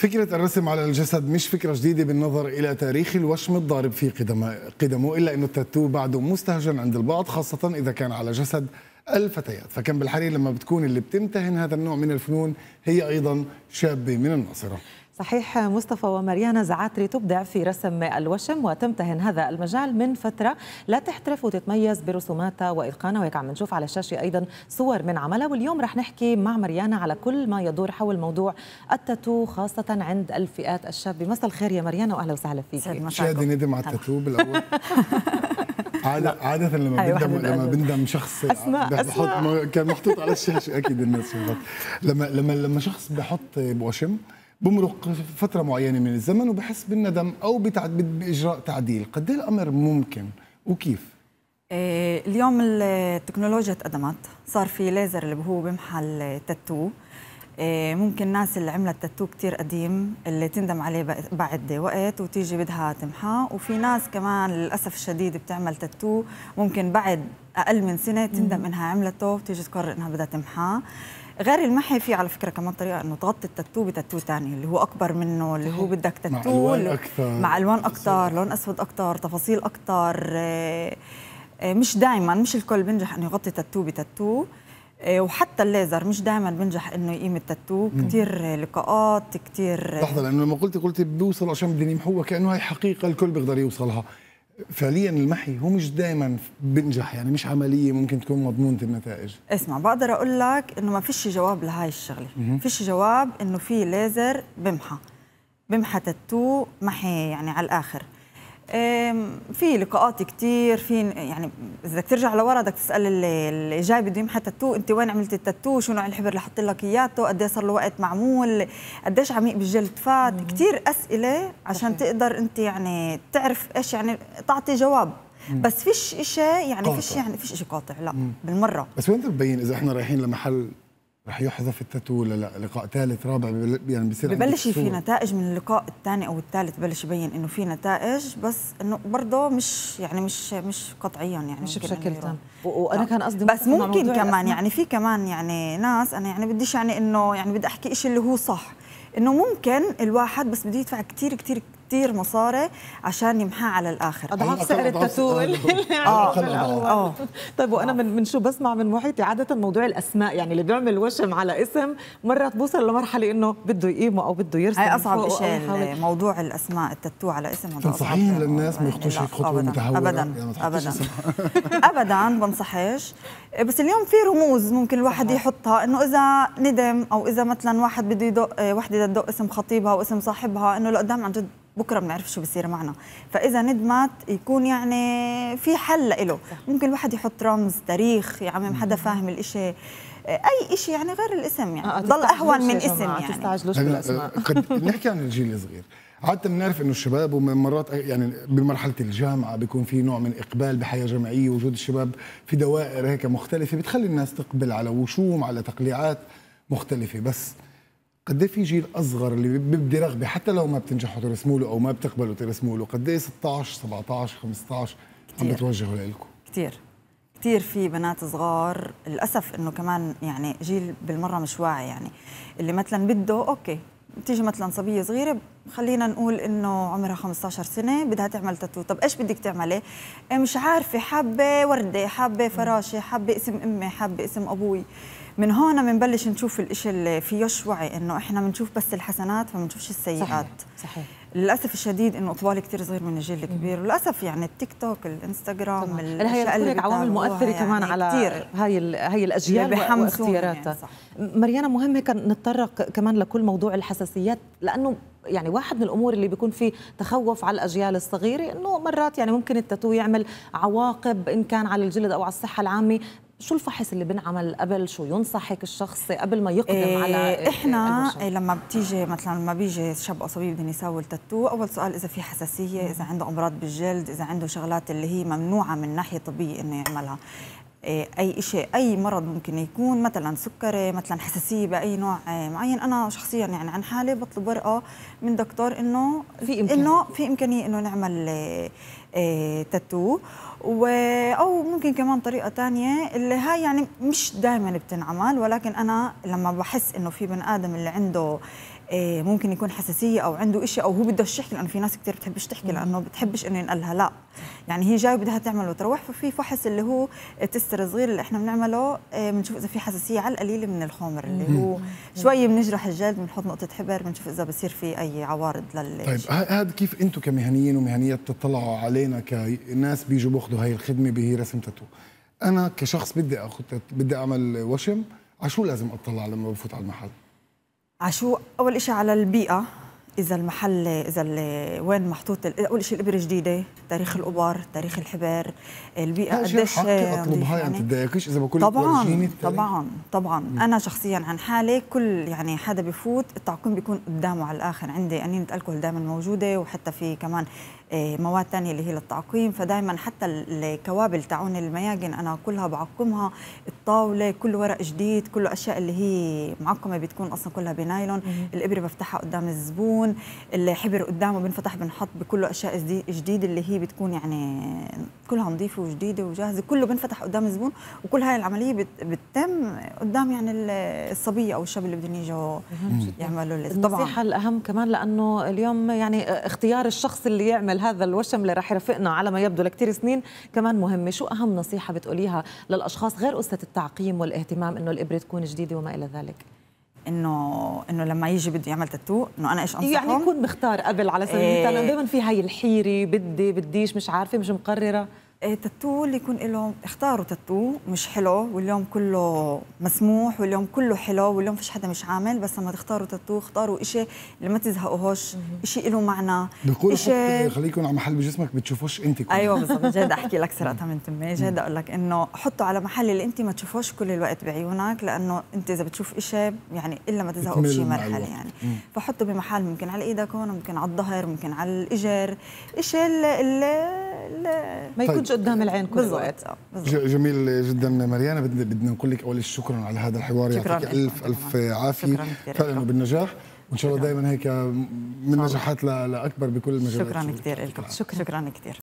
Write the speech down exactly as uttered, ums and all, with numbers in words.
فكرة الرسم على الجسد مش فكرة جديدة بالنظر إلى تاريخ الوشم الضارب في قدمه، إلا أنه التاتو بعده مستهجن عند البعض، خاصة إذا كان على جسد الفتيات. فكان بالحرير لما بتكون اللي بتمتهن هذا النوع من الفنون هي أيضا شابة من الناصرة. صحيح مصطفى. ومريانا زعاتري تبدع في رسم الوشم وتمتهن هذا المجال من فترة، لا تحترف وتتميز برسوماتها وإتقانها، وهيك عم نشوف على الشاشة أيضا صور من عملها. واليوم رح نحكي مع مريانا على كل ما يدور حول موضوع التاتو خاصة عند الفئات الشابة. مساء الخير يا مريانا وأهلا وسهلا فيك. شادي ندم على التاتو بالأول. عادة عادة لما بندم لما بندم شخص أسماء بحط أسماء. كان محطوط على الشاشة أكيد الناس شافت. لما لما لما شخص بحط وشم بمرق فترة معينة من الزمن وبحس بالندم أو بإجراء تعديل، قد ايه الأمر ممكن وكيف؟ إيه اليوم التكنولوجيا تقدمت، صار في ليزر اللي هو بيمحى التاتو. إيه ممكن الناس اللي عملت تاتو كتير قديم اللي تندم عليه بعد وقت وتيجي بدها تمحاه، وفي ناس كمان للأسف الشديد بتعمل تاتو ممكن بعد أقل من سنة تندم إنها عملته وتيجي تقرر إنها بدها تمحاه. غير المحي في على فكره كمان طريقه انه تغطي التاتو بتاتو ثاني اللي هو اكبر منه، اللي هو بدك تاتو مع الوان اكثر مع الوان اكثر، لون اسود اكثر، تفاصيل اكثر. مش دائما، مش الكل بينجح انه يغطي تاتو بتاتو، وحتى الليزر مش دائما بينجح انه يقيم التاتو. كثير لقاءات كثير. لحظه، لانه لما قلتي قلتي بيوصل عشان بدهم يمحوها كانه هي حقيقه الكل بيقدر يوصلها. فعليا المحي هو مش دائما بنجح، يعني مش عمليه ممكن تكون مضمونه النتائج. اسمع، بقدر اقول لك انه ما فيش جواب لهاي الشغله، ما فيش جواب انه في ليزر بمحى بمحى تاتو محي يعني على الاخر. في لقاءات كثير، في يعني اذا بدك ترجع لورا بدك تسال اللي, اللي جاي بده يمحى تاتو، انت وين عملتي التاتو؟ شو نوع الحبر اللي حط لك اياته؟ قد ايه صار له وقت معمول؟ قديش عميق بالجلد فات؟ كثير اسئله عشان تقدر انت يعني تعرف ايش يعني تعطي جواب. مم. بس فيش شيء يعني قاطع. فيش يعني فيش شيء قاطع، لا مم. بالمره. بس وين ببين اذا احنا رايحين لمحل رح يحذف التاتو ولا لا؟ لقاء ثالث رابع يعني بصير ببلش في نتائج من اللقاء الثاني او الثالث، ببلش يبين انه في نتائج، بس انه برضه مش يعني مش مش قطعيا يعني مش بشكل تام. وانا كان قصدي بس ممكن كمان يعني في كمان يعني ناس، انا يعني بديش يعني انه يعني بدي احكي شيء اللي هو صح، انه ممكن الواحد بس بده يدفع كثير كثير كثير مصاري عشان يمحاه على الاخر، اضعاف سعر التاتو. اه اه طيب وانا من من شو بسمع من محيطي عاده موضوع الاسماء، يعني اللي بيعمل وشم على اسم مرات بوصل لمرحله انه بده يقيمه او بده يرسم. هاي اصعب شيء موضوع الاسماء، التاتو على اسم. تنصحين للناس ما يخطوش هيك خطوه متهوره؟ ابدا ابدا ابدا بنصحش. بس اليوم في رموز ممكن الواحد يحطها، انه اذا ندم او اذا مثلا واحد بده يدق وحده تدق اسم خطيبها واسم صاحبها، انه لقدام عن جد بكره بنعرف شو بصير معنا، فاذا ندمت يكون يعني في حل له. ممكن الواحد يحط رمز، تاريخ، يعمم حدا فاهم الاشي، اي شيء يعني غير الاسم، يعني آه ضل اهون من اسم. يعني تستعجلوش بالاسماء. قد نحكي عن الجيل الصغير، عادة بنعرف انه الشباب ومرات يعني بمرحلة الجامعة بيكون في نوع من اقبال بحياة جامعية، وجود الشباب في دوائر هيك مختلفة بتخلي الناس تقبل على وشوم، على تقليعات مختلفة. بس قد ايه في جيل اصغر اللي بيبدي رغبه حتى لو ما بتنجحوا ترسموا له او ما بتقبلوا ترسموا له؟ قد ايه ستة عشر سبعة عشر خمسة عشر عم بتوجهوا لكم؟ كثير كثير في بنات صغار للاسف، انه كمان يعني جيل بالمره مش واعي، يعني اللي مثلا بده اوكي بتيجي مثلا صبيه صغيره خلينا نقول انه عمرها خمسة عشر سنه بدها تعمل تاتو، طب ايش بدك تعملي؟ مش عارفه، حابه ورده، حابه فراشه، حابه اسم امي، حابه اسم ابوي. من هون بنبلش نشوف الاشي اللي فيهش وعي، انه احنا بنشوف بس الحسنات فما بنشوفش السيئات. صحيح. صحيح. للاسف الشديد انه اطفال كثير صغير من الجيل الكبير، وللاسف يعني التيك توك، الانستغرام، الاشياء اللي عوامل مؤثره يعني كمان على كتير. هاي هاي الاجيال واختياراتها. يعني مريانا مهم هيك نتطرق كمان لكل موضوع الحساسيات، لانه يعني واحد من الامور اللي بيكون فيه تخوف على الاجيال الصغيره انه مرات يعني ممكن التاتو يعمل عواقب ان كان على الجلد او على الصحه العامه. شو الفحص اللي بنعمل قبل؟ شو ينصح هيك الشخص قبل ما يقدم إيه على احنا الوشم؟ لما بتيجي مثلا لما بيجي شاب او صبي بدهم يساووا التاتو، اول سؤال اذا في حساسيه، اذا عنده امراض بالجلد، اذا عنده شغلات اللي هي ممنوعه من ناحيه طبيه انه يعملها. اي شيء، اي مرض ممكن يكون، مثلا سكري، مثلا حساسيه باي نوع معين. انا شخصيا يعني عن حالي بطلب ورقه من دكتور انه في إمكانية. انه في امكانيه انه نعمل تاتو، او ممكن كمان طريقه ثانيه اللي هاي يعني مش دائما بتنعمل، ولكن انا لما بحس انه في بني ادم اللي عنده ممكن يكون حساسيه او عنده شيء او هو بدهش يحكي، لانه في ناس كثير بتحبش تحكي لانه بتحبش انه ينقلها، لا يعني هي جاي بدها تعمل وتروح. ففي فحص اللي هو تستر صغير اللي احنا بنعمله، بنشوف اذا في حساسيه على القليل من الخمر اللي هو شوي بنجرح الجلد، بنحط نقطه حبر، بنشوف اذا بصير في اي عوارض لل. طيب هذا كيف انتم كمهنيين ومهنيات بتطلعوا علينا كناس بيجوا بياخذوا هاي الخدمه بهي رسم تاتو؟ انا كشخص بدي اخذ بدي اعمل وشم، على شو لازم اطلع لما بفوت على المحل؟ على شو؟ اول شيء على البيئه، اذا المحل اذا وين محطوط، اول شيء الابره جديده، تاريخ الابر، تاريخ الحبر، البيئه قديش اطلبها يعني. انت تضايقيش اذا بقول طبعا طبعا طبعا م. انا شخصيا عن حالي كل يعني حدا بفوت التعقيم بيكون قدامه على الاخر، عندي انينه الكحول دائما موجوده، وحتى في كمان مواد ثانيه اللي هي للتعقيم، فدائما حتى الكوابل تاعون المياجن انا كلها بعقمها، الطاوله كل ورق جديد، كل اشياء اللي هي معقمه بتكون اصلا كلها بنايلون، الابره بفتحها قدام الزبون، الحبر قدامه بنفتح بنحط بكله اشياء جديده اللي هي بتكون يعني كلها نظيفه وجديده وجاهزه، كله بنفتح قدام الزبون، وكل هاي العمليه بتتم قدام يعني الصبيه او الشاب اللي بدهم يجوا يعملوا النصيحه الاهم كمان، لانه اليوم يعني اختيار الشخص اللي يعمل هذا الوشم اللي راح يرافقنا على ما يبدو لكثير سنين كمان مهمه. شو اهم نصيحه بتقوليها للاشخاص غير قصه التعقيم والاهتمام انه الابره تكون جديده وما الى ذلك؟ انه انه لما يجي بده يعمل تاتو، انه انا ايش انصحه؟ يعني يكون مختار قبل، على سبيل المثال إيه دائما في هاي الحيره، بدي بديش مش عارفه مش مقرره. إيه تاتو اللي يكون له، اختاروا تاتو مش حلو واليوم كله مسموح واليوم كله حلو واليوم فيش حدا مش عامل، بس لما تختاروا تاتو اختاروا شيء اللي ما تزهقوهوش، شيء له معنى. بقول إشي... خليكم على محل بجسمك بتشوفوش انت كله. ايوه بالضبط، جاي احكي لك سرقتها من تمي، جاي اقول لك انه حطوا على محل اللي انت ما تشوفوش كل الوقت بعيونك، لانه انت اذا بتشوف شيء يعني الا ما تزهقوا بشيء مرحله يعني. مم. فحطوا بمحل ممكن على ايدك هون، ممكن على الظهر، ممكن على الاجر، شيء اللي ما يكونش قدام العين كل الوقت. جميل جدا مريانا، بدنا نقول لك اول شيء شكرا على هذا الحوار، يعطيك الف الف عافيه فعلا وبالنجاح، وان شاء الله دائما هيك من نجاحات لاكبر بكل المجالات. شكرا كثير لكم. شكرا كثير.